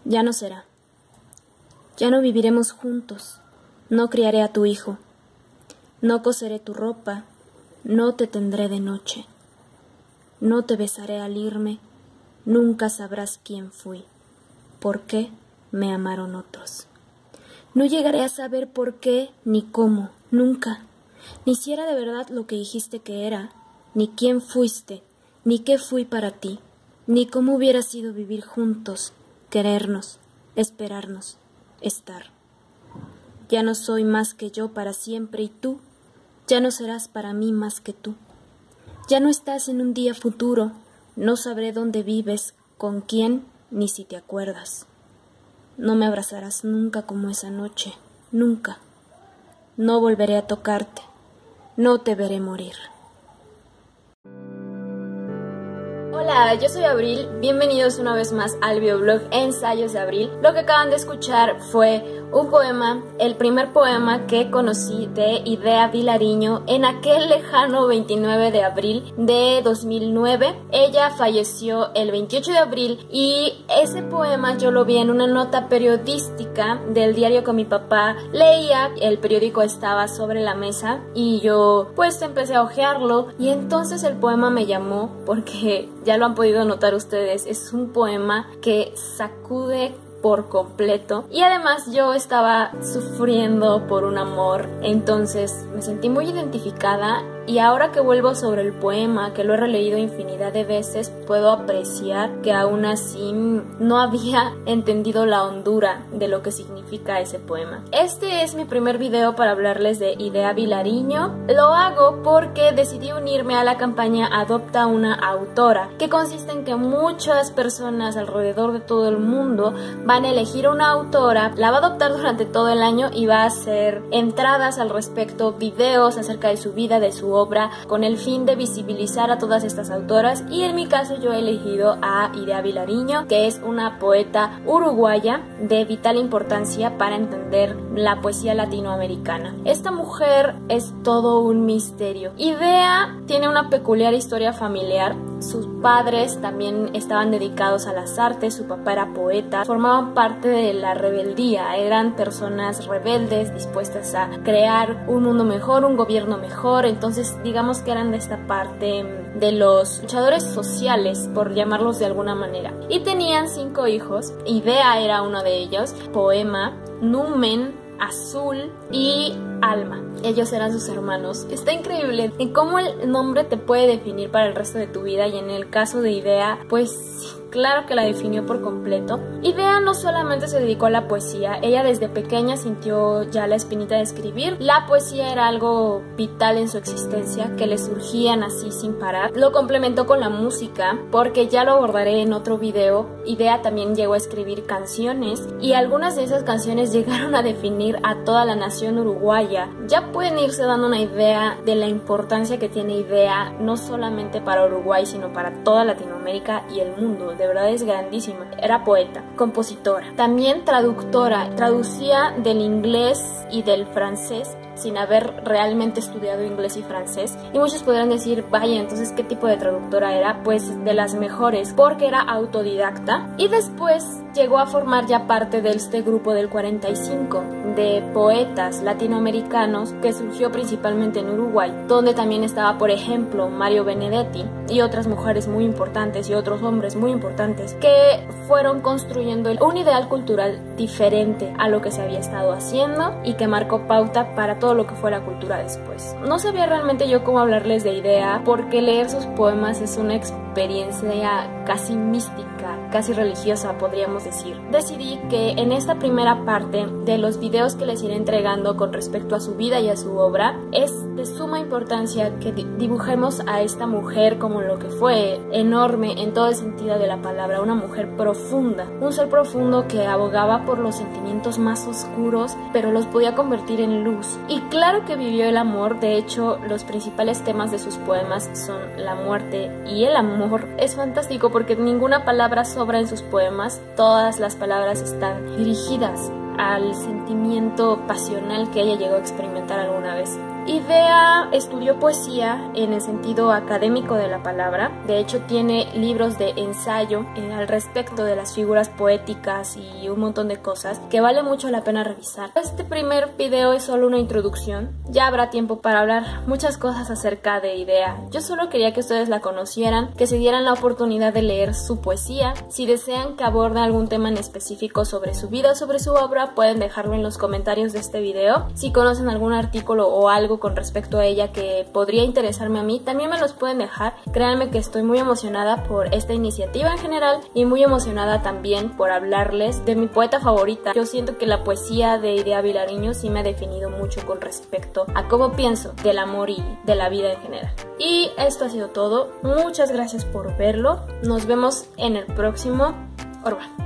Ya no será. Ya no viviremos juntos. No criaré a tu hijo. No coseré tu ropa. No te tendré de noche. No te besaré al irme. Nunca sabrás quién fui. ¿Por qué me amaron otros? No llegaré a saber por qué ni cómo, nunca. Ni si era de verdad lo que dijiste que era, ni quién fuiste, ni qué fui para ti, ni cómo hubiera sido vivir juntos, querernos, esperarnos, estar. Ya no soy más que yo para siempre y tú ya no serás para mí más que tú. Ya no estás en un día futuro, no sabré dónde vives, con quién, ni si te acuerdas. No me abrazarás nunca como esa noche, nunca. No volveré a tocarte, no te veré morir. Hola, yo soy Abril, bienvenidos una vez más al videoblog Ensayos de Abril. Lo que acaban de escuchar fue un poema, el primer poema que conocí de Idea Vilariño en aquel lejano 29 de abril de 2009. Ella falleció el 28 de abril y ese poema yo lo vi en una nota periodística del diario que mi papá leía. El periódico estaba sobre la mesa y yo pues empecé a hojearlo y entonces el poema me llamó porque ya lo han podido notar ustedes, es un poema que sacude por completo y además yo estaba sufriendo por un amor, entonces me sentí muy identificada y ahora que vuelvo sobre el poema, que lo he releído infinidad de veces, puedo apreciar que aún así no había entendido la hondura de lo que significa ese poema. Este es mi primer video para hablarles de Idea Vilariño. Lo hago porque decidí unirme a la campaña Adopta una autora, que consiste en que muchas personas alrededor de todo el mundo van a elegir una autora, la va a adoptar durante todo el año y va a hacer entradas al respecto, videos acerca de su vida, de su obra, con el fin de visibilizar a todas estas autoras, y en mi caso yo he elegido a Idea Vilariño, que es una poeta uruguaya de vital importancia para entender la poesía latinoamericana. Esta mujer es todo un misterio. Idea tiene una peculiar historia familiar. Sus padres también estaban dedicados a las artes, su papá era poeta, formaban parte de la rebeldía, eran personas rebeldes dispuestas a crear un mundo mejor, un gobierno mejor, entonces digamos que eran de esta parte de los luchadores sociales, por llamarlos de alguna manera. Y tenían 5 hijos, Idea era uno de ellos, Poema, Numen, Azul y Alma. Ellos eran sus hermanos. Está increíble en cómo el nombre te puede definir para el resto de tu vida, y en el caso de Idea, pues claro que la definió por completo. Idea no solamente se dedicó a la poesía, ella desde pequeña sintió ya la espinita de escribir. La poesía era algo vital en su existencia, que le surgían así sin parar. Lo complementó con la música, porque ya lo abordaré en otro video. Idea también llegó a escribir canciones, y algunas de esas canciones llegaron a definir a toda la nación uruguaya. Ya pueden irse dando una idea de la importancia que tiene Idea, no solamente para Uruguay, sino para toda Latinoamérica y el mundo. De verdad es grandísima. Era poeta, compositora, también traductora, traducía del inglés y del francés sin haber realmente estudiado inglés y francés, y muchos podrán decir, vaya, entonces ¿qué tipo de traductora era? Pues de las mejores, porque era autodidacta, y después llegó a formar ya parte de este grupo del 45 de poetas latinoamericanos que surgió principalmente en Uruguay, donde también estaba, por ejemplo, Mario Benedetti y otras mujeres muy importantes y otros hombres muy importantes que fueron construyendo un ideal cultural diferente a lo que se había estado haciendo y que marcó pauta para todo lo que fue la cultura después. No sabía realmente yo cómo hablarles de Idea, porque leer sus poemas es una experiencia casi mística, casi religiosa podríamos decir. Decidí que en esta primera parte de los videos que les iré entregando con respecto a su vida y a su obra, es de suma importancia que dibujemos a esta mujer como lo que fue, enorme en todo el sentido de la palabra, una mujer profunda, un ser profundo que abogaba por los sentimientos más oscuros, pero los podía convertir en luz. Y claro que vivió el amor. De hecho, los principales temas de sus poemas son la muerte y el amor. Es fantástico porque ninguna palabra sobra en sus poemas, todas las palabras están dirigidas al sentimiento pasional que ella llegó a experimentar alguna vez. Idea estudió poesía en el sentido académico de la palabra. De hecho, tiene libros de ensayo al respecto de las figuras poéticas y un montón de cosas que vale mucho la pena revisar. Este primer video es solo una introducción. Ya habrá tiempo para hablar muchas cosas acerca de Idea. Yo solo quería que ustedes la conocieran, que se dieran la oportunidad de leer su poesía. Si desean que aborde algún tema en específico sobre su vida o sobre su obra, pueden dejarlo en los comentarios de este video. Si conocen algún artículo o algo con respecto a ella que podría interesarme a mí, también me los pueden dejar. Créanme que estoy muy emocionada por esta iniciativa en general y muy emocionada también por hablarles de mi poeta favorita. Yo siento que la poesía de Idea Vilariño sí me ha definido mucho con respecto a cómo pienso del amor y de la vida en general. Y esto ha sido todo. Muchas gracias por verlo. Nos vemos en el próximo Orba.